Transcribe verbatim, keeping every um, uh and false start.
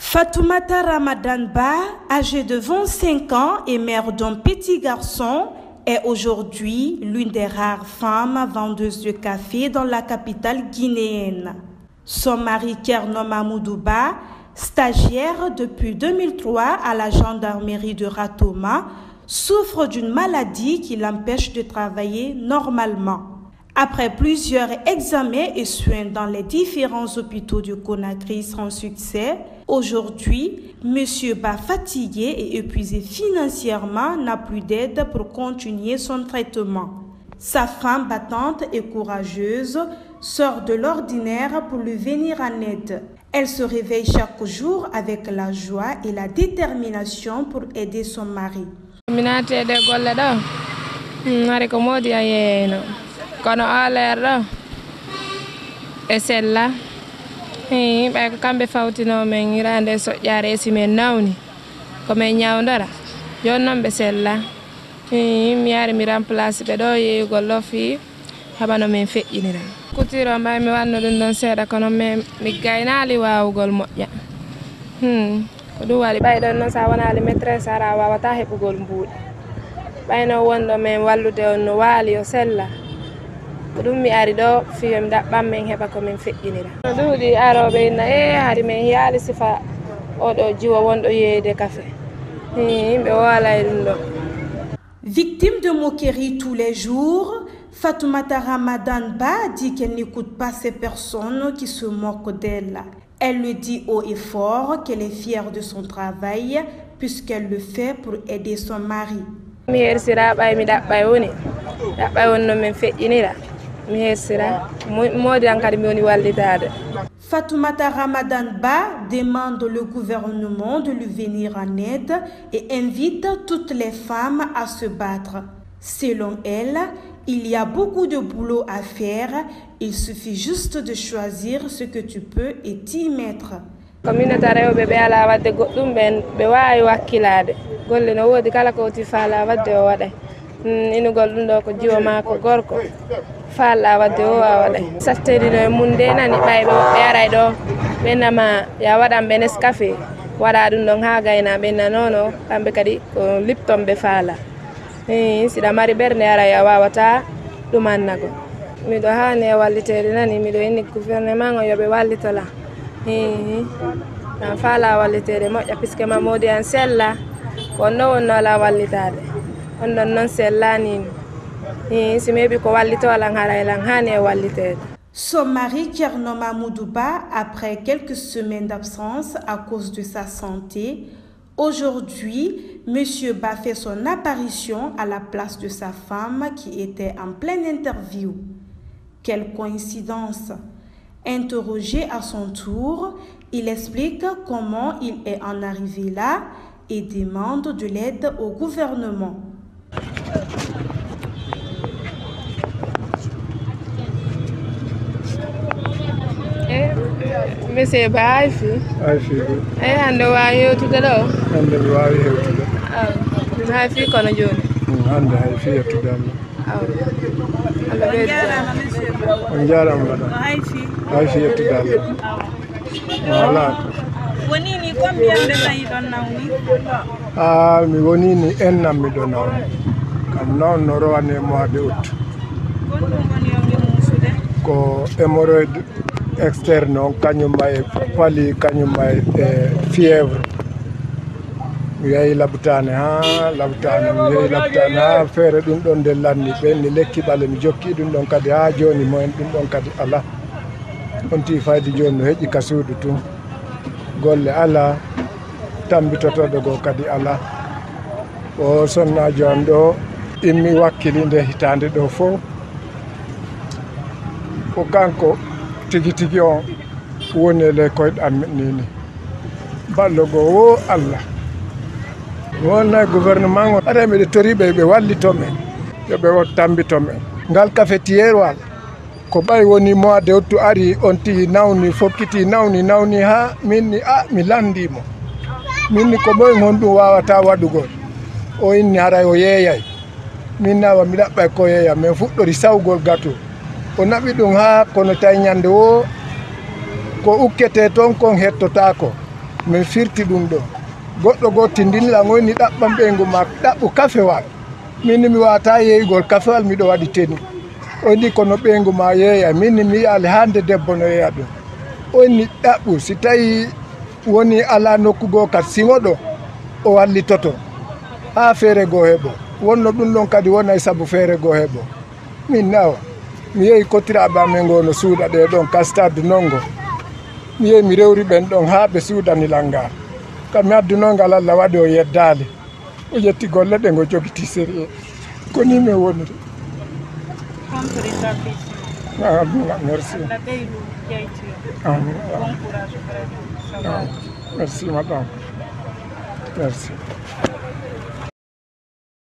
Fatoumata Ramadan Ba, âgée de vingt-cinq ans et mère d'un petit garçon, est aujourd'hui l'une des rares femmes vendeuses de café dans la capitale guinéenne. Son mari Kerno Mamoudou Ba, stagiaire depuis deux mille trois à la gendarmerie de Ratoma, souffre d'une maladie qui l'empêche de travailler normalement. Après plusieurs examens et soins dans les différents hôpitaux de Conakry sans succès, aujourd'hui, Monsieur Ba, fatigué et épuisé financièrement, n'a plus d'aide pour continuer son traitement. Sa femme battante et courageuse sort de l'ordinaire pour lui venir en aide. Elle se réveille chaque jour avec la joie et la détermination pour aider son mari. Kono alerɗo e sella ɓay ko kamɓe fawtino men irande soƴƴare esi men nawni komin ñawdora joni noon ɓe sella mi yari mi remplace ɓe ɗo yeyugol lofi haɓano min feƴƴinira kutiro mbay mi wanno ɗum ɗon seeɗa kono mi gaynali wawugol moƴƴa ko ɗum waɗi ɓayɗon noon sa wonali maîtresse ara wawata heɓugol mbuuɗi ɓayno wonɗo min wallude on no waali yo sella ɗum mi ari ɗo fiyo mi ɗaɓɓan min heɓa komin feƴƴinira duuɗi aroɓe inna e hari min yaali sifa oɗo jiwo wonɗo yeyde café yimɓe waalay ɗum ɗo. Victime de moqueries tous les jours, Fatoumata Ramadan Ba dit qu'elle n'écoute pas ces personnes qui se moquent d'elle. Elle le dit haut et fort qu'elle est fière de son travail puisqu'elle le fait pour aider son mari. Mi hersira ɓay mi ɗaɓɓay woni ɗaɓɓay wonno min feƴƴinira. Fatoumata Ramadan Ba demande au gouvernement de lui venir en aide et invite toutes les femmes à se battre. Selon elle, il y a beaucoup de boulot à faire, il suffit juste de choisir ce que tu peux et t'y mettre. Inugol ɗum ɗo ko jiwo ma ko gorko falla wadde o wawaɗay sattedino e mum de nani ɓay ɓe aray ɗo ɓe nama ya waɗan ɓe Nescafé waɗa ɗum ɗon ha gayna ɓe nanono kamɓe kadi ko Lipton ɓe faala siɗa mari ɓerde ara ya wawata ɗumannago miɗo hani e wallitede nani miɗo inni gouvernement o yoɓe wallitola an faala wallitede moƴƴa puisque mamodi an sella ko on ɗo wonno ala wallitade. Son mari Kerno Mamoudou Ba, après quelques semaines d'absence à cause de sa santé, aujourd'hui, Monsieur Ba fait son apparition à la place de sa femme qui était en pleine interview. Quelle coïncidence! Interrogé à son tour, il explique comment il est en arrivé là et demande de l'aide au gouvernement. Monsieur Ba ay fi ay fi ay hande wa yewtude ɗo hande mi wawi hewtude ɗum hay fi kono joni hande hay fi yettude Allah on jarama madame hay fi yettude Allah wala woni ni combien de temps yiɗon nawni ah mi woni ni ennam miɗo nawni kam noon no rowane mois de août ko hémorroïde externe on kañum may pali kañum may e fièvre mi yehi labtane ha labtane mi yehi labtane ha feere ɗum ɗon nde lanni ɓenni lekki ɓale mi jokki ɗum ɗon kadi ha joni moyen ɗum ɗon kadi ala on ti fayde joni no heƴi ka suudu tun golle ala tambitotoɗo go kadi ala o sonnajo am ɗo immi wakkili nde hitande ɗo fof ko kanko tigi tigi on woni e ley koyɗe amin nini ballo go wo Allah wonna gouvernement o aɗa miɗe toriɓe ɓe wallitomen yoɓe o tambitomen ngal cafetiére wal ko ɓay woni mois de août ari on ti nawni fokkiti nawni nawni ha minni a mi landimo minni ko ɓoy gon ɗum wawata waɗugol o inni haray o yeeyay min nawa mi ɗaɓɓay ko yeeya min fuɗɗori sawgol gato o naɓi ɗum ha kono tawi ñande o ko ukkete toon kon hettotako min firti ɗum ɗo goɗɗo goo tindinla woni ɗaɓɓam ɓeygu ma ɗaɓɓu kafewal min mi wata yeeygol kafewal miɗo waɗi teni o ni kono ɓeygu ma yeeya min mi yiyaali hande debbo no yeeya ɗum o ni ɗaɓɓu si tawi woni ala nokkugo kat siŋoɗo o wallitoto ha feere goo heɓo wonno ɗum ɗon kadi wona e saabu feere goo heɓo min nawa mi yeehi kotiraɓe amen goo no suuɗa ɗe ɗon kastade nongo mi yeehi mi rewri ɓen ɗon ha ɓe suudanilal ngal kam mi addunongal Allah waɗi o yeddali o yetti golle ɗe ngo jogiti série ko ni min woniri. Ah, merci. Ah, merci madame. Merci.